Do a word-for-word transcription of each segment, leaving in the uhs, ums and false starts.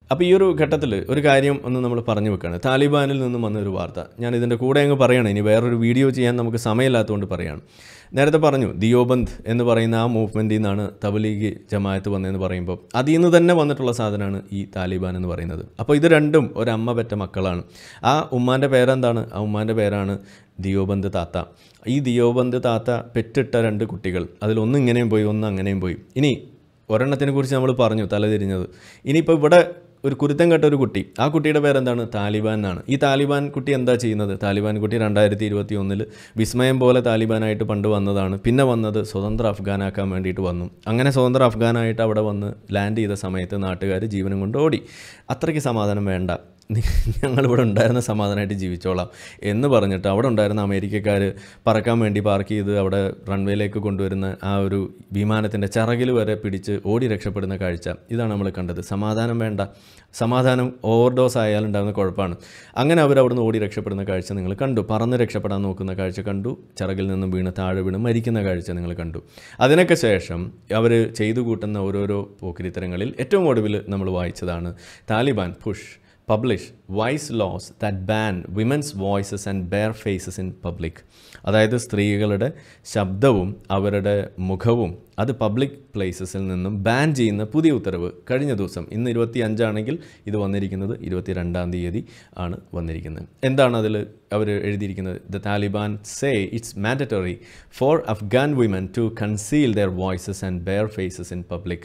അപ്പോൾ ഈ ഒരു ഘട്ടത്തിൽ ഒരു കാര്യം ഒന്ന് നമ്മൾ പറഞ്ഞു വെക്കുകയാണ്. താലിബാനിൽ നിന്നും വന്നൊരു വാർത്ത ഞാൻ ഇതിൻ്റെ കൂടെ അങ്ങ് പറയണം. ഇനി വേറൊരു വീഡിയോ ചെയ്യാൻ നമുക്ക് സമയമില്ലാത്തതുകൊണ്ട് പറയുകയാണ്. നേരത്തെ പറഞ്ഞു ദിയോബന്ദ് എന്ന് പറയുന്ന ആ മൂവ്മെൻറ്റിൽ നിന്നാണ് തബ്ലീഗ് ജമാഅത്ത് വന്നതെന്ന് പറയുമ്പോൾ അതിൽ നിന്ന് തന്നെ വന്നിട്ടുള്ള സാധനമാണ് ഈ താലിബാൻ എന്ന് പറയുന്നത്. അപ്പോൾ ഇത് രണ്ടും ഒരമ്മ പെറ്റ മക്കളാണ്. ആ ഉമ്മാൻ്റെ പേരെന്താണ്? ആ ഉമ്മാൻ്റെ പേരാണ് ദിയോബന്ദ് താത്ത. ഈ ദിയോബന്ദ് താത്ത പെറ്റിട്ട രണ്ട് കുട്ടികൾ, അതിലൊന്ന് ഇങ്ങനെയും പോയി, ഒന്ന് അങ്ങനെയും പോയി. ഇനി ഒരെണ്ണത്തിനെ കുറിച്ച് നമ്മൾ പറഞ്ഞു തലതിരിഞ്ഞത്. ഇനിയിപ്പോൾ ഇവിടെ ഒരു കുരുത്തം കെട്ട ഒരു കുട്ടി, ആ കുട്ടിയുടെ പേരെന്താണ്? താലിബാൻ എന്നാണ്. ഈ താലിബാൻ കുട്ടി എന്താ ചെയ്യുന്നത്? താലിബാൻ കുട്ടി രണ്ടായിരത്തി ഇരുപത്തി ഒന്നിൽ വിസ്മയം പോലെ താലിബാനായിട്ട് പണ്ട് വന്നതാണ്. പിന്നെ വന്നത് സ്വതന്ത്ര അഫ്ഗാനാക്കാൻ വേണ്ടിയിട്ട് വന്നു. അങ്ങനെ സ്വതന്ത്ര അഫ്ഗാനായിട്ട് അവിടെ വന്ന് ലാൻഡ് ചെയ്ത സമയത്ത് നാട്ടുകാർ ജീവനും കൊണ്ട് ഓടി. അത്രയ്ക്ക് സമാധാനം വേണ്ട, ഞങ്ങളിവിടെ ഉണ്ടായിരുന്ന സമാധാനമായിട്ട് ജീവിച്ചോളാം എന്ന് പറഞ്ഞിട്ട് അവിടെ ഉണ്ടായിരുന്ന അമേരിക്കക്കാർ പറക്കാൻ വേണ്ടി പാർക്ക് ചെയ്ത് അവിടെ റൺവേയിലേക്ക് കൊണ്ടുവരുന്ന ആ ഒരു വിമാനത്തിൻ്റെ ചിറകിൽ വരെ പിടിച്ച് ഓടി രക്ഷപ്പെടുന്ന കാഴ്ച ഇതാണ് നമ്മൾ കണ്ടത്. സമാധാനം വേണ്ട, സമാധാനം ഓവർഡോസ് ആയാലുണ്ടാകുന്ന കുഴപ്പമാണ്. അങ്ങനെ അവർ അവിടുന്ന് ഓടി രക്ഷപ്പെടുന്ന കാഴ്ച നിങ്ങൾ കണ്ടു. പറന്ന് രക്ഷപ്പെടാൻ നോക്കുന്ന കാഴ്ച കണ്ടു. ചിറകിൽ നിന്നും വീണ് താഴെ വീണ് മരിക്കുന്ന കാഴ്ച നിങ്ങൾ കണ്ടു. അതിനൊക്കെ ശേഷം അവർ ചെയ്തു കൂട്ടുന്ന ഓരോരോ പോക്കിരിത്തരങ്ങളിൽ ഏറ്റവും ഒടുവിൽ നമ്മൾ വായിച്ചതാണ് താലിബാൻ പുഷ് publish wise laws that ban women's voices and bare faces in public. അതായത് സ്ത്രീകളുടെ ശബ്ദവും അവരുടെ മുഖവും അത് പബ്ലിക് പ്ലേസസിൽ നിന്നും ബാൻ ചെയ്യുന്ന പുതിയ ഉത്തരവ് കഴിഞ്ഞ ദിവസം, ഇന്ന് ഇരുപത്തി അഞ്ചാണെങ്കിൽ ഇത് വന്നിരിക്കുന്നത് ഇരുപത്തി രണ്ടാം തീയതി ആണ് വന്നിരിക്കുന്നത്. എന്താണ് അതിൽ അവർ എഴുതിയിരിക്കുന്നത്? The Taliban say it's mandatory for Afghan women to conceal their voices and bare faces in public.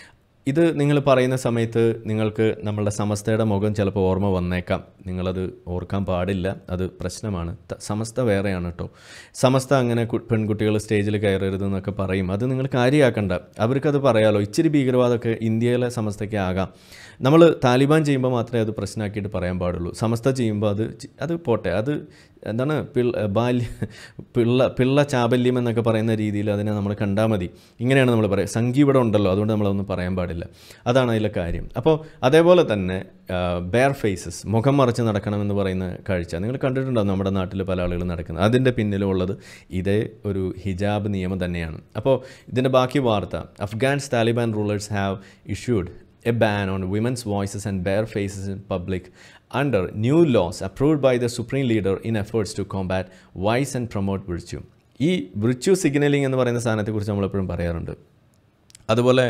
ഇത് നിങ്ങൾ പറയുന്ന സമയത്ത് നിങ്ങൾക്ക് നമ്മളുടെ സമസ്തയുടെ മുഖം ചിലപ്പോൾ ഓർമ്മ വന്നേക്കാം. നിങ്ങളത് ഓർക്കാൻ പാടില്ല, അത് പ്രശ്നമാണ്. സമസ്ത വേറെയാണ് കേട്ടോ. സമസ്ത അങ്ങനെ പെൺകുട്ടികൾ സ്റ്റേജിൽ കയറരുതെന്നൊക്കെ പറയും. അത് നിങ്ങൾ കാര്യമാക്കണ്ട, അവർക്കത് പറയാലോ. ഇച്ചിരി ഭീകരവാദമൊക്കെ ഇന്ത്യയിലെ സമസ്തയ്ക്ക് ആകാം. നമ്മൾ താലിബാൻ ചെയ്യുമ്പോൾ മാത്രമേ അത് പ്രശ്നമാക്കിയിട്ട് പറയാൻ പാടുള്ളൂ. സമസ്ത ചെയ്യുമ്പോൾ അത് അത് പോട്ടെ, അത് എന്താണ് പിള്ള ബാല്യ പിള്ള പിള്ള ചാബല്യം എന്നൊക്കെ പറയുന്ന രീതിയിൽ അതിനെ നമ്മൾ കണ്ടാൽ മതി. ഇങ്ങനെയാണ് നമ്മൾ പറയുക. സംഖ്യ ഇവിടെ ഉണ്ടല്ലോ, അതുകൊണ്ട് നമ്മളതൊന്നും പറയാൻ പാടില്ല. അതാണ് അതിലെ കാര്യം. അപ്പോൾ അതേപോലെ തന്നെ ബെയർ ഫേസസ്, മുഖം മറച്ച് നടക്കണമെന്ന് പറയുന്ന കാഴ്ച നിങ്ങൾ കണ്ടിട്ടുണ്ടാകും നമ്മുടെ നാട്ടിൽ പല ആളുകൾ നടക്കുന്നത്. അതിൻ്റെ പിന്നിലുള്ളത് ഇതേ ഒരു ഹിജാബ് നിയമം തന്നെയാണ്. അപ്പോൾ ഇതിൻ്റെ ബാക്കി വാർത്ത, Afghans Taliban rulers have issued a ban on women's voices and bare faces in public under new laws approved by the supreme leader in efforts to combat vice and promote virtue. ഈ virtue signaling എന്ന് പറയുന്ന സാധനത്തെക്കുറിച്ച് നമ്മളെപ്പോഴും പറയാറുണ്ട്. അതുപോലെ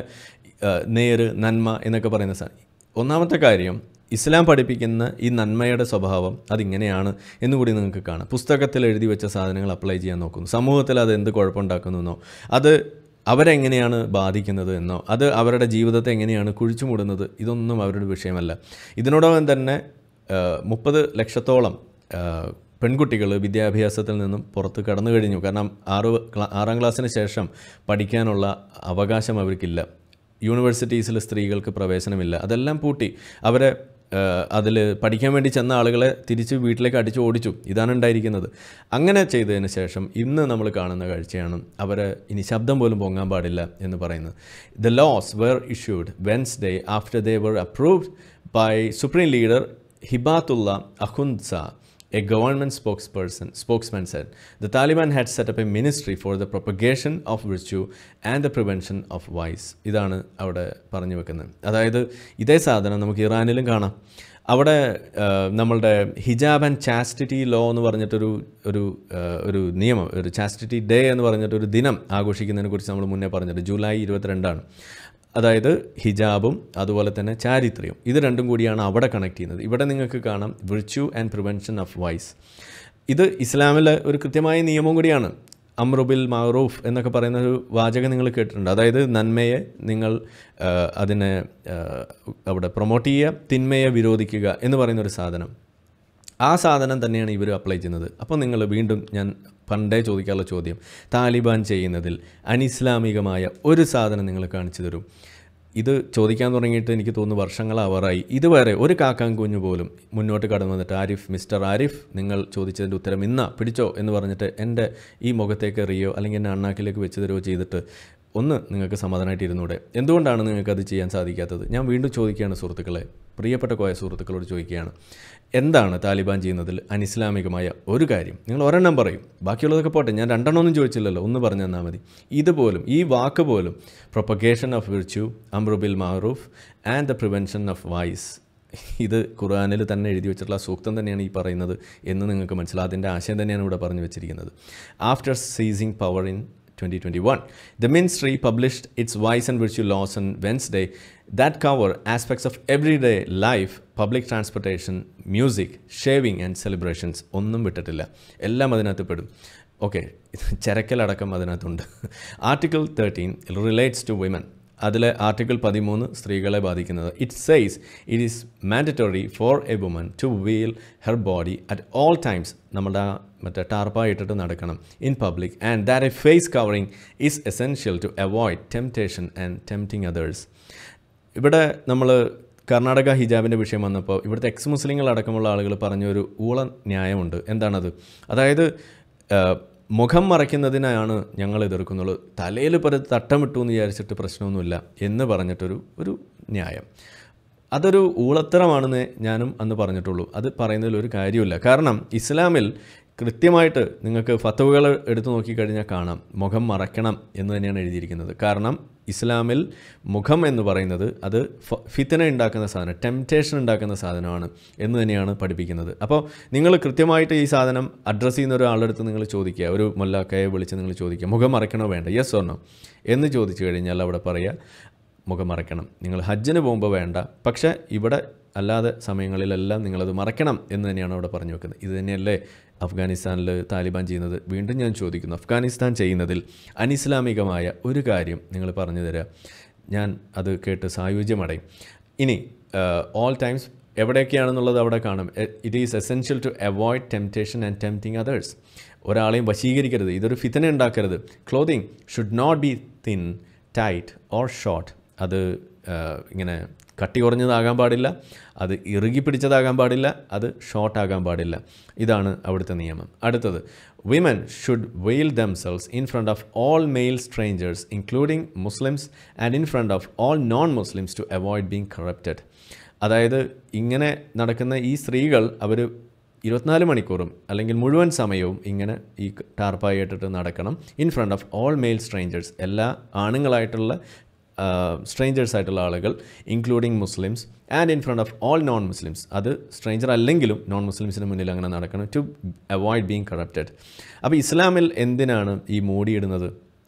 നേര്, നന്മ എന്നൊക്കെ പറയുന്ന സാധനം. ഒന്നാമത്തെ കാര്യം, ഇസ്ലാം പഠിപ്പിക്കുന്ന ഈ നന്മയുടെ സ്വഭാവം അതിങ്ങനെയാണ് എന്നുകൂടി നിങ്ങൾക്ക് കാണാം. പുസ്തകത്തിൽ എഴുതി വെച്ച സാധനങ്ങൾ അപ്ലൈ ചെയ്യാൻ നോക്കുന്നു. സമൂഹത്തിൽ അത് എന്ത് കുഴപ്പമുണ്ടാക്കുന്നു, അത് അവരെങ്ങനെയാണ് ബാധിക്കുന്നത് എന്നോ, അത് അവരുടെ ജീവിതത്തെ എങ്ങനെയാണ് കുഴിച്ചു മൂടുന്നത്, ഇതൊന്നും അവരുടെ വിഷയമല്ല. ഇതിനോടൊപ്പം തന്നെ മുപ്പത് ലക്ഷത്തോളം പെൺകുട്ടികൾ വിദ്യാഭ്യാസത്തിൽ നിന്നും പുറത്ത് കടന്നു കഴിഞ്ഞു. കാരണം ആറ് ആറാം ക്ലാസ്സിന് ശേഷം പഠിക്കാനുള്ള അവകാശം അവർക്കില്ല. യൂണിവേഴ്സിറ്റീസിൽ സ്ത്രീകൾക്ക് പ്രവേശനമില്ല. അതെല്ലാം പൂട്ടി. അവരെ അതിൽ പഠിക്കാൻ വേണ്ടി ചെന്ന ആളുകളെ തിരിച്ച് വീട്ടിലേക്ക് അടിച്ച് ഓടിച്ചു. ഇതാണ് ഉണ്ടായിരിക്കുന്നത്. അങ്ങനെ ചെയ്തതിന് ശേഷം ഇന്ന് നമ്മൾ കാണുന്ന കാഴ്ചയാണ് അവരെ ഇനി ശബ്ദം പോലും പൊങ്ങാൻ പാടില്ല എന്ന് പറയുന്നത്. The laws were issued Wednesday after they were approved by supreme leader Hibatullah Akhundzada. A government spokesperson spokesman said the Taliban had set up a ministry for the propagation of virtue and the prevention of vice. ഇതാണ് അവിടെ പറഞ്ഞു വെക്കുന്നത്. അതായത് ഇതേ സാധനം നമുക്ക് ഇറാനിലും കാണാം. അവിടെ നമ്മളുടെ ഹിജാബ് ആൻഡ് ചാസ്റ്റിറ്റി ലോ എന്ന് പറഞ്ഞിട്ടൊരു ഒരു ഒരു നിയമം, ഒരു ചാസ്റ്റിറ്റി ഡേ എന്ന് പറഞ്ഞിട്ടൊരു ദിനം ആഘോഷിക്കുന്നതിനെ കുറിച്ച് നമ്മൾ മുന്നേ പറഞ്ഞിട്ട് ജൂലൈ ഇരുപത്തിരണ്ടാണ്. അതായത് ഹിജാബും അതുപോലെ തന്നെ ചാരിത്ര്യവും, ഇത് രണ്ടും കൂടിയാണ് അവിടെ കണക്ട് ചെയ്യുന്നത്. ഇവിടെ നിങ്ങൾക്ക് കാണാം virtue and prevention of vice. ഇത് ഇസ്ലാമിലെ ഒരു കൃത്യമായ നിയമം കൂടിയാണ്. അമ്രുബിൽ മഅറൂഫ് എന്നൊക്കെ പറയുന്ന ഒരു വാചകം നിങ്ങൾ കേട്ടിട്ടുണ്ട്. അതായത് നന്മയെ നിങ്ങൾ അതിനെ അവിടെ പ്രൊമോട്ട് ചെയ്യുക, തിന്മയെ വിരോധിക്കുക എന്ന് പറയുന്നൊരു സാധനം. ആ സാധനം തന്നെയാണ് ഇവർ അപ്ലൈ ചെയ്യുന്നത്. അപ്പോൾ നിങ്ങൾ വീണ്ടും ഞാൻ പണ്ടേ ചോദിക്കാനുള്ള ചോദ്യം, താലിബാൻ ചെയ്യുന്നതിൽ അനിസ്ലാമികമായ ഒരു സാധനം നിങ്ങൾ കാണിച്ചു തരും. ഇത് ചോദിക്കാൻ തുടങ്ങിയിട്ട് എനിക്ക് തോന്നുന്നു വർഷങ്ങളാവാറായി. ഇതുവരെ ഒരു കാക്കാൻ കുഞ്ഞു പോലും മുന്നോട്ട് കടന്നു വന്നിട്ട് ആരിഫ്, മിസ്റ്റർ ആരിഫ്, നിങ്ങൾ ചോദിച്ചതിൻ്റെ ഉത്തരം ഇന്ന പിടിച്ചോ എന്ന് പറഞ്ഞിട്ട് എൻ്റെ ഈ മുഖത്തേക്ക് എറിയോ അല്ലെങ്കിൽ എൻ്റെ അണ്ണാക്കിലേക്ക് വെച്ച് തരുമോ ചെയ്തിട്ട് ഒന്ന് നിങ്ങൾക്ക് സമാധാനമായിട്ട് ഇരുന്നൂടെ? എന്തുകൊണ്ടാണ് നിങ്ങൾക്കത് ചെയ്യാൻ സാധിക്കാത്തത്? ഞാൻ വീണ്ടും ചോദിക്കുകയാണ് സുഹൃത്തുക്കളെ, പ്രിയപ്പെട്ട കോയ സുഹൃത്തുക്കളോട് ചോദിക്കുകയാണ്, എന്താണ് താലിബാൻ ചെയ്യുന്നതിൽ അനിസ്ലാമികമായ ഒരു കാര്യം? നിങ്ങൾ ഒരെണ്ണം പറയും, ബാക്കിയുള്ളതൊക്കെ പോട്ടെ, ഞാൻ രണ്ടെണ്ണമൊന്നും ചോദിച്ചില്ലല്ലോ, ഒന്ന് പറഞ്ഞു തന്നാൽ മതി. ഇതുപോലും, ഈ വാക്ക് പോലും, പ്രൊപ്പഗേഷൻ ഓഫ് വിർച്യൂ, അംറു ബിൽ മഅറൂഫ് and the prevention of vice, ഇത് ഖുർആനിൽ തന്നെ എഴുതി വെച്ചിട്ടുള്ള സൂക്തം തന്നെയാണ് ഈ പറയുന്നത് എന്ന് നിങ്ങൾക്ക് മനസ്സിലാവും. അതിൻ്റെ ആശയം തന്നെയാണ് ഇവിടെ പറഞ്ഞു വെച്ചിരിക്കുന്നത്. After seizing power in twenty twenty-one, the ministry published its vice and virtue laws on Wednesday that cover aspects of everyday life, public transportation, music, shaving and celebrations. ഒന്നും വിട്ടിട്ടില്ല, എല്ലാം അതിനകത്ത് പെടും. ഓക്കെ, ചരക്കലടക്കം അതിനകത്തുണ്ട്. Article thirteen relates to women. അതിലെ article പതിമൂന്ന് സ്ത്രീകളെ ബാധിക്കുന്നത്. It says it is mandatory for a woman to veil her body at all times. നമ്മുടെ മറ്റേ ടാർപ്പായി ഇട്ടിട്ട് നടക്കണം in public, and that a face covering is essential to avoid temptation and tempting others. ഇവിടെ നമ്മൾ കർണാടക ഹിജാബിൻ്റെ വിഷയം വന്നപ്പോൾ ഇവിടുത്തെ എക്സ് മുസ്ലിങ്ങളടക്കമുള്ള ആളുകൾ പറഞ്ഞൊരു ഊള ന്യായമുണ്ട്. എന്താണത്? അതായത് മുഖം മറയ്ക്കുന്നതിനാണ് ഞങ്ങൾ എതിർക്കുന്നുള്ളൂ, തലയിൽ പല തട്ടമിട്ടു എന്ന് വിചാരിച്ചിട്ട് പ്രശ്നമൊന്നുമില്ല എന്ന് പറഞ്ഞിട്ടൊരു ഒരു ന്യായം. അതൊരു ഊളത്തരമാണെന്ന് ഞാനും അന്ന് പറഞ്ഞിട്ടുള്ളൂ. അത് പറയുന്നതിൽ ഒരു കാര്യമില്ല. കാരണം ഇസ്ലാമിൽ കൃത്യമായിട്ട് നിങ്ങൾക്ക് ഫത്വകൾ എടുത്തു നോക്കിക്കഴിഞ്ഞാൽ കാണാം, മുഖം മറയ്ക്കണം എന്ന് തന്നെയാണ് എഴുതിയിരിക്കുന്നത്. കാരണം ഇസ്ലാമിൽ മുഖം എന്ന് പറയുന്നത് അത് ഫിത്തന ഉണ്ടാക്കുന്ന സാധനം, ടെംപ്റ്റേഷൻ ഉണ്ടാക്കുന്ന സാധനമാണ് എന്ന് തന്നെയാണ് പഠിപ്പിക്കുന്നത്. അപ്പോൾ നിങ്ങൾ കൃത്യമായിട്ട് ഈ സാധനം അഡ്രസ്സ് ചെയ്യുന്ന ഒരാളെടുത്ത് നിങ്ങൾ ചോദിക്കുക, ഒരു മൊല്ലാക്കയെ വിളിച്ച് നിങ്ങൾ ചോദിക്കുക, മുഖം മറയ്ക്കണോ വേണ്ട, യെസ് ഓർ നോ എന്ന് ചോദിച്ചു കഴിഞ്ഞാൽ അവിടെ പറയുക മുഖം മറയ്ക്കണം. നിങ്ങൾ ഹജ്ജിന് പോകുമ്പോൾ വേണ്ട, പക്ഷേ ഇവിടെ അല്ലാതെ സമയങ്ങളിലെല്ലാം നിങ്ങളത് മറയ്ക്കണം എന്ന് തന്നെയാണ് അവിടെ പറഞ്ഞു വെക്കുന്നത്. ഇത് തന്നെയല്ലേ അഫ്ഗാനിസ്ഥാനിൽ താലിബാൻ ചെയ്യുന്നത്? വീണ്ടും ഞാൻ ചോദിക്കുന്നു, അഫ്ഗാനിസ്ഥാൻ ചെയ്യുന്നതിൽ അനിസ്ലാമികമായ ഒരു കാര്യം നിങ്ങൾ പറഞ്ഞു തരിക, ഞാൻ അത് കേട്ട് സായുജ്യമടയും. ഇനി ഓൾ ടൈംസ് എവിടെയൊക്കെയാണെന്നുള്ളത് അവിടെ കാണും. It is essential to avoid temptation and tempting others. ഒരാളെയും വശീകരിക്കരുത്, ഇതൊരു ഫിത്തന ഉണ്ടാക്കരുത്. Clothing should not be thin, tight or short. അത് ഇങ്ങനെ കട്ടി കുറഞ്ഞതാകാൻ പാടില്ല, അത് ഇറുകി പിടിച്ചതാകാൻ പാടില്ല, അത് ഷോർട്ടാകാൻ പാടില്ല. ഇതാണ് അവിടുത്തെ നിയമം. അടുത്തത്, women should veil themselves in front of all male strangers including Muslims and in front of all non Muslims to avoid being corrupted. അതായത് ഇങ്ങനെ നടക്കുന്ന ഈ സ്ത്രീകൾ അവർ ഇരുപത്തിനാല് മണിക്കൂറും അല്ലെങ്കിൽ മുഴുവൻ സമയവും ഇങ്ങനെ ഈ ടാർപ്പായി ഇട്ടിട്ട് നടക്കണം in front of all male strangers, എല്ലാ ആണുങ്ങളായിട്ടുള്ള സ്ട്രേഞ്ചേഴ്സ് ആയിട്ടുള്ള ആളുകൾ including Muslims and in front of all non Muslims. അത് സ്ട്രേഞ്ചർ അല്ലെങ്കിലും നോൺ മുസ്ലിംസിന് മുന്നിൽ അങ്ങനെ നടക്കണം ടു അവോയ്ഡ് ബീങ് കറപ്റ്റഡ്. അപ്പോൾ ഇസ്ലാമിൽ എന്തിനാണ് ഈ മൂടിയിടുന്നത്?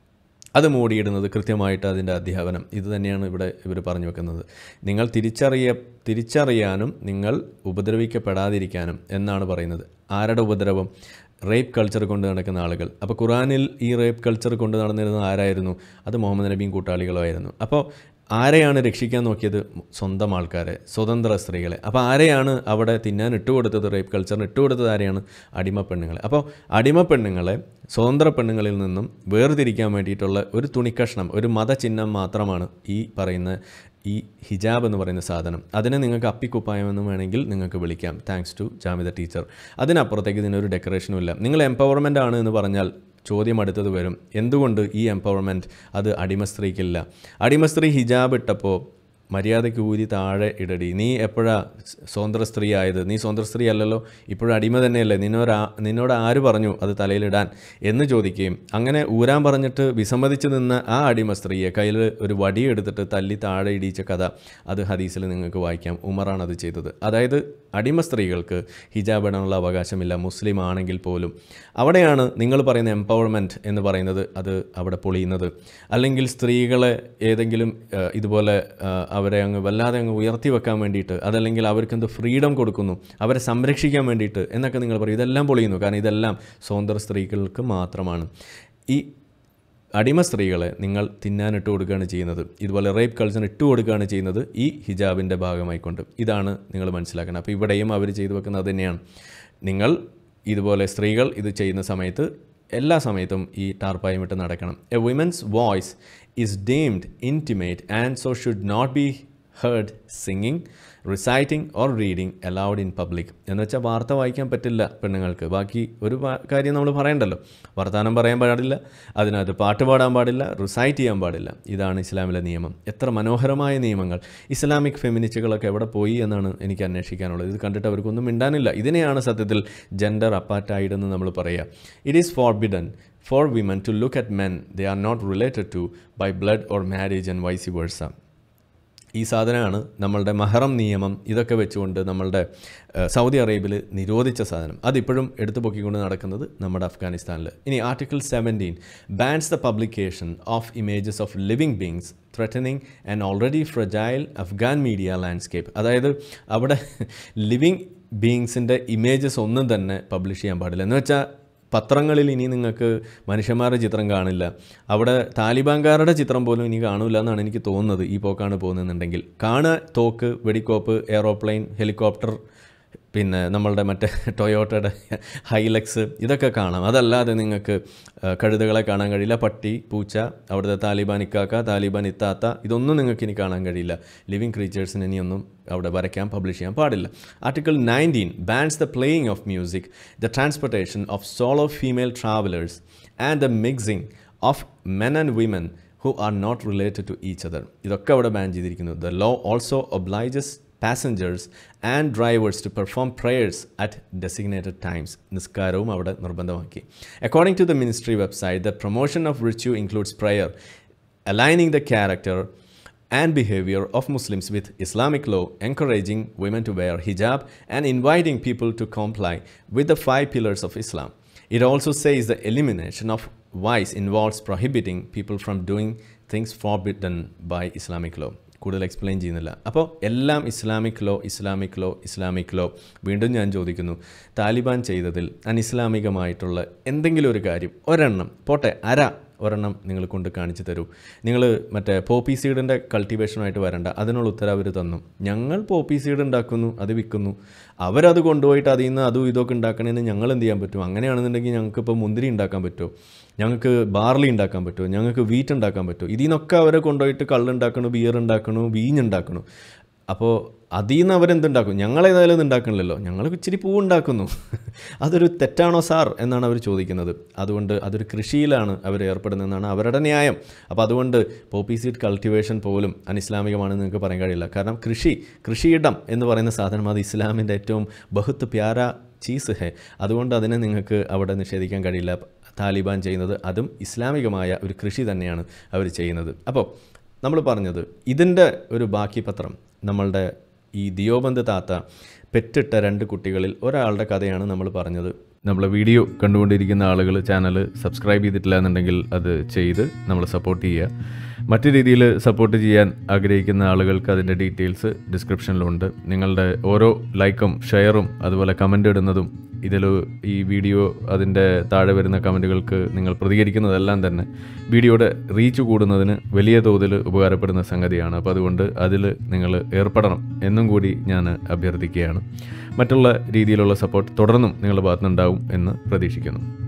അത് മൂടിയിടുന്നത് കൃത്യമായിട്ട് അതിൻ്റെ അധ്യാപനം ഇത് തന്നെയാണ് ഇവിടെ ഇവർ പറഞ്ഞു വെക്കുന്നത്. നിങ്ങൾ തിരിച്ചറിയ തിരിച്ചറിയാനും നിങ്ങൾ ഉപദ്രവിക്കപ്പെടാതിരിക്കാനും എന്നാണ് പറയുന്നത്. ആരുടെ ഉപദ്രവം? റേപ്പ് കൾച്ചർ കൊണ്ട് നടക്കുന്ന ആളുകൾ. അപ്പോൾ ഖുറാനിൽ ഈ റേപ്പ് കൾച്ചർ കൊണ്ട് നടന്നിരുന്നത് ആരായിരുന്നു? അത് മുഹമ്മദ് നബിയും കൂട്ടാളികളുമായിരുന്നു. അപ്പോൾ ആരെയാണ് രക്ഷിക്കാൻ നോക്കിയത്? സ്വന്തം ആൾക്കാരെ, സ്വതന്ത്ര സ്ത്രീകളെ. അപ്പോൾ ആരെയാണ് അവിടെ തിന്നാൻ ഇട്ടുകൊടുത്തത്? റേപ്പ് കൾച്ചറിന് ഇട്ടുകൊടുത്തത് ആരെയാണ്? അടിമ പെണ്ണുങ്ങളെ. അപ്പോൾ അടിമ പെണ്ണുങ്ങളെ സ്വതന്ത്ര പെണ്ണുങ്ങളിൽ നിന്നും വേർതിരിക്കാൻ വേണ്ടിയിട്ടുള്ള ഒരു തുണിക്കഷ്ണം, ഒരു മതചിഹ്നം മാത്രമാണ് ഈ പറയുന്ന ഈ ഹിജാബ് എന്ന് പറയുന്ന സാധനം. അതിനെ നിങ്ങൾക്ക് അപ്പിക്കുപ്പായമെന്ന് വേണമെങ്കിൽ നിങ്ങൾക്ക് വിളിക്കാം, താങ്ക്സ് ടു ജാമിദ ടീച്ചർ. അതിനപ്പുറത്തേക്ക് ഇതിനൊരു ഡെക്കറേഷനും ഇല്ല. നിങ്ങൾ എംപവർമെൻ്റ് ആണ് എന്ന് പറഞ്ഞാൽ ചോദ്യം അടുത്തത് വരും, എന്തുകൊണ്ട് ഈ എംപവർമെൻറ്റ് അത് അടിമസ്ത്രീക്കില്ല? അടിമസ്ത്രീ ഹിജാബ് ഇട്ടപ്പോൾ മര്യാദയ്ക്ക് ഊരി താഴെ ഇടടി, നീ എപ്പോഴാ സ്വതന്ത്ര സ്ത്രീ ആയത്? നീ സ്വതന്ത്ര സ്ത്രീ അല്ലല്ലോ, ഇപ്പോഴും അടിമ തന്നെയല്ലേ, നിന്നോട് നിന്നോട് ആര് പറഞ്ഞു അത് തലയിലിടാൻ എന്ന് ചോദിക്കുകയും അങ്ങനെ ഊരാൻ പറഞ്ഞിട്ട് വിസമ്മതിച്ച് നിന്ന ആ അടിമ സ്ത്രീയെ കയ്യിൽ ഒരു വടി എടുത്തിട്ട് തല്ലി താഴെ ഇടിച്ച കഥ അത് ഹദീസിൽ നിങ്ങൾക്ക് വായിക്കാം. ഉമറാണ് അത് ചെയ്തത്. അതായത് അടിമ സ്ത്രീകൾക്ക് ഹിജാബ് ഇടാനുള്ള അവകാശമില്ല മുസ്ലിം ആണെങ്കിൽ പോലും. അവിടെയാണ് നിങ്ങൾ പറയുന്ന എംപവർമെൻറ്റ് എന്ന് പറയുന്നത് അത് അവിടെ പൊളിയുന്നത്. അല്ലെങ്കിൽ സ്ത്രീകളെ ഏതെങ്കിലും ഇതുപോലെ അവരെ അങ്ങ് വല്ലാതെ അങ്ങ് ഉയർത്തി വെക്കാൻ വേണ്ടിയിട്ട്, അതല്ലെങ്കിൽ അവർക്കെന്ത് ഫ്രീഡം കൊടുക്കുന്നു, അവരെ സംരക്ഷിക്കാൻ വേണ്ടിയിട്ട് എന്നൊക്കെ നിങ്ങൾ പറയും. ഇതെല്ലാം പൊളിയുന്നു. കാരണം ഇതെല്ലാം സ്വതന്ത്ര സ്ത്രീകൾക്ക് മാത്രമാണ്. ഈ അടിമ സ്ത്രീകളെ നിങ്ങൾ തിന്നാനിട്ട് കൊടുക്കുകയാണ് ചെയ്യുന്നത്. ഇതുപോലെ റേപ്പ് കൾച്ചറിന് ഇട്ട് കൊടുക്കുകയാണ് ചെയ്യുന്നത് ഈ ഹിജാബിൻ്റെ ഭാഗമായിക്കൊണ്ട്. ഇതാണ് നിങ്ങൾ മനസ്സിലാക്കണം. അപ്പോൾ ഇവിടെയും അവർ ചെയ്തു വെക്കുന്നത് തന്നെയാണ്. നിങ്ങൾ ഇതുപോലെ സ്ത്രീകൾ ഇത് ചെയ്യുന്ന സമയത്ത് എല്ലാ സമയത്തും ഈ ടാർപ്പായം ഇട്ട് നടക്കണം. A women's voice is deemed intimate and so should not be heard singing, reciting or reading aloud in public. എന്ന് വെച്ചാൽ വാർത്ത വായിക്കാൻ പറ്റില്ല പെണ്ണുങ്ങൾക്ക്. ബാക്കി ഒരു കാര്യം നമ്മൾ പറയണ്ടല്ലോ, വർത്തമാനം പറയാൻ പാടില്ല, അതിനകത്ത് പാട്ട് പാടാൻ പാടില്ല, റിസൈറ്റ് ചെയ്യാൻ പാടില്ല. ഇതാണ് ഇസ്ലാമിലെ നിയമം. എത്ര മനോഹരമായ നിയമങ്ങൾ. ഇസ്ലാമിക് ഫെമിനിസ്റ്റുകളൊക്കെ എവിടെ പോയി എന്നാണ് എനിക്ക് അന്വേഷിക്കാനുള്ളത്. ഇത് കണ്ടിട്ട് അവർക്കൊന്നും മിണ്ടാനില്ല. ഇതിനെയാണ് സത്യത്തിൽ ജെൻഡർ അപ്പാർട്ടൈഡ് എന്ന് നമ്മൾ പറയുക. It is forbidden for women to look at men they are not related to by blood or marriage and vice versa. ഈ സാധനമാണ് നമ്മളുടെ മഹറം നിയമം. ഇതൊക്കെ വെച്ചുകൊണ്ട് നമ്മളുടെ സൗദി അറേബ്യയിൽ നിരോധിച്ച സാധനം. അതിപ്പോഴും എടുത്തു പൊക്കിക്കൊണ്ട് നടക്കുന്നത് നമ്മുടെ അഫ്ഗാനിസ്ഥാനിൽ. ഇനി article seventeen bans the publication of images of living beings threatening and already fragile Afghan media landscape. അതായത് അവിടെ ലിവിങ് ബീങ്സിൻ്റെ ഇമേജസ് ഒന്നും തന്നെ പബ്ലിഷ് ചെയ്യാൻ പാടില്ല. എന്ന് വെച്ചാൽ പത്രങ്ങളിൽ ഇനി നിങ്ങൾക്ക് മനുഷ്യന്മാരുടെ ചിത്രം കാണില്ല, അവിടെ താലിബാൻകാരുടെ ചിത്രം പോലും ഇനി കാണില്ല എന്നാണ് എനിക്ക് തോന്നുന്നത്. ഈ പോക്കാണ് പോകുന്നതെന്നുണ്ടെങ്കിൽ കാണുക തോക്ക്, വെടിക്കോപ്പ്, എയറോപ്ലെയിൻ, ഹെലികോപ്റ്റർ, പിന്നെ നമ്മളുടെ മറ്റേ ടൊയോട്ടയുടെ ഹൈലക്സ്, ഇതൊക്കെ കാണാം. അതല്ലാതെ നിങ്ങൾക്ക് കഴുതകളെ കാണാൻ കഴിയില്ല, പട്ടി, പൂച്ച, അവിടുത്തെ താലിബാൻ ഇക്കാക്ക, താലിബാൻ ഇത്താത്ത, ഇതൊന്നും നിങ്ങൾക്ക് ഇനി കാണാൻ കഴിയില്ല. ലിവിങ് ക്രീച്ചേഴ്സിന് ഇനിയൊന്നും അവിടെ വരയ്ക്കാൻ പബ്ലിഷ് ചെയ്യാൻ പാടില്ല. Article nineteen bans the playing of music, the transportation of solo female travellers and the mixing of men and women who are not related to each other. ഇതൊക്കെ അവിടെ ബാൻ ചെയ്തിരിക്കുന്നു. The law also obliges passengers and drivers to perform prayers at designated times. നിസ്കാരവും അവിടെ നിർബന്ധമാക്കി. According to the ministry website, the promotion of virtue includes prayer, aligning the character and behavior of Muslims with Islamic law, encouraging women to wear hijab, and inviting people to comply with the five pillars of Islam. It also says the elimination of vice involves prohibiting people from doing things forbidden by Islamic law. കൂടുതൽ explain ചെയ്യുന്നില്ല. അപ്പോൾ എല്ലാം Islamic law, Islamic law, Islamic law. വീണ്ടും ഞാൻ ചോദിക്കുന്നു, താലിബാൻ ചെയ്തതിൽ അനിസ്ലാമികമായിട്ടുള്ള എന്തെങ്കിലും ഒരു കാര്യം, ഒരെണ്ണം പോട്ടെ, അര ഒരെണ്ണം നിങ്ങൾ കൊണ്ട് കാണിച്ചു തരൂ. നിങ്ങൾ മറ്റേ പോപ്പി സീഡിൻ്റെ കൾട്ടിവേഷനുമായിട്ട് വരണ്ട, അതിനുള്ള ഉത്തരം അവർ തന്നു. ഞങ്ങൾ പോപ്പി സീഡ് ഉണ്ടാക്കുന്നു, അത് വിൽക്കുന്നു, അവരത് കൊണ്ടുപോയിട്ട് അതിൽ നിന്ന് അതും ഇതൊക്കെ ഉണ്ടാക്കണമെന്ന് ഞങ്ങൾ എന്ത് ചെയ്യാൻ പറ്റും? അങ്ങനെയാണെന്നുണ്ടെങ്കിൽ ഞങ്ങൾക്ക് ഇപ്പോൾ മുന്തിരി ഉണ്ടാക്കാൻ പറ്റുമോ? ഞങ്ങൾക്ക് ബാർലി ഉണ്ടാക്കാൻ പറ്റുമോ? ഞങ്ങൾക്ക് വീറ്റ് ഉണ്ടാക്കാൻ പറ്റുമോ? ഇതിൽ നിന്നൊക്കെ അവരെ കൊണ്ടുപോയിട്ട് കള്ളുണ്ടാക്കണു, ബിയർ ഉണ്ടാക്കണു, വീഞ്ഞുണ്ടാക്കണു. അപ്പോൾ അതിൽ നിന്ന് അവരെന്തുണ്ടാക്കും? ഞങ്ങളേതായാലും ഇത് ഉണ്ടാക്കണില്ലല്ലോ, ഞങ്ങൾ ഇച്ചിരി പൂ ഉണ്ടാക്കുന്നു. അതൊരു തെറ്റാണോ സാർ എന്നാണ് അവർ ചോദിക്കുന്നത്. അതുകൊണ്ട് അതൊരു കൃഷിയിലാണ് അവർ ഏർപ്പെടുന്നതെന്നാണ് അവരുടെ ന്യായം. അപ്പോൾ അതുകൊണ്ട് പോപ്പി സീഡ് കൾട്ടിവേഷൻ പോലും അനിസ്ലാമികമാണെന്ന് നിങ്ങൾക്ക് പറയാൻ കഴിയില്ല. കാരണം കൃഷി, കൃഷിയിടം എന്ന് പറയുന്ന സാധനം അത് ഇസ്ലാമിൻ്റെ ഏറ്റവും ബഹുത്ത് പ്യാര ചീസ് ഹേ. അതുകൊണ്ട് അതിനെ നിങ്ങൾക്ക് അവിടെ നിഷേധിക്കാൻ കഴിയില്ല. താലിബാൻ ചെയ്യുന്നത് അതും ഇസ്ലാമികമായ ഒരു കൃഷി തന്നെയാണ് അവർ ചെയ്യുന്നത്. അപ്പോൾ നമ്മൾ പറഞ്ഞത് ഇതിൻ്റെ ഒരു ബാക്കി പത്രം, നമ്മളുടെ ഈ ദിയോബന്ദ് താത്ത പെറ്റിട്ട രണ്ട് കുട്ടികളിൽ ഒരാളുടെ കഥയാണ് നമ്മൾ പറഞ്ഞത്. നമ്മളെ വീഡിയോ കണ്ടുകൊണ്ടിരിക്കുന്ന ആളുകൾ ചാനൽ സബ്സ്ക്രൈബ് ചെയ്തിട്ടില്ല എന്നുണ്ടെങ്കിൽ അത് ചെയ്ത് നമ്മൾ സപ്പോർട്ട് ചെയ്യുക. മറ്റു രീതിയിൽ സപ്പോർട്ട് ചെയ്യാൻ ആഗ്രഹിക്കുന്ന ആളുകൾക്ക് അതിൻ്റെ ഡീറ്റെയിൽസ് ഡിസ്ക്രിപ്ഷനിലുണ്ട്. നിങ്ങളുടെ ഓരോ ലൈക്കും ഷെയറും അതുപോലെ കമൻ്റ് ഇടുന്നതും ഇതിൽ ഈ വീഡിയോ അതിൻ്റെ താഴെ വരുന്ന കമൻറ്റുകൾക്ക് നിങ്ങൾ പ്രതികരിക്കുന്നതെല്ലാം തന്നെ വീഡിയോയുടെ റീച്ച് കൂടുന്നതിന് വലിയ തോതിൽ ഉപകാരപ്പെടുന്ന സംഗതിയാണ്. അപ്പോൾ അതുകൊണ്ട് അതിൽ നിങ്ങൾ ഏർപ്പെടണം എന്നും കൂടി ഞാൻ അഭ്യർത്ഥിക്കുകയാണ്. മറ്റുള്ള രീതിയിലുള്ള സപ്പോർട്ട് തുടർന്നും നിങ്ങളുടെ ഭാഗത്തുനിന്നുണ്ടാവും എന്ന് പ്രതീക്ഷിക്കുന്നു.